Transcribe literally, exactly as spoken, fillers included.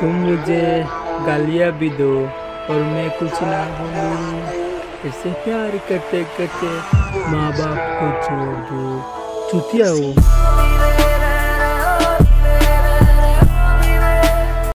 तुम मुझे गालियाँ भी दो और मैं कुछ ना बोलूं, ऐसे प्यार करते करते माँ बाप को छोड़ दो। चुतिया हो।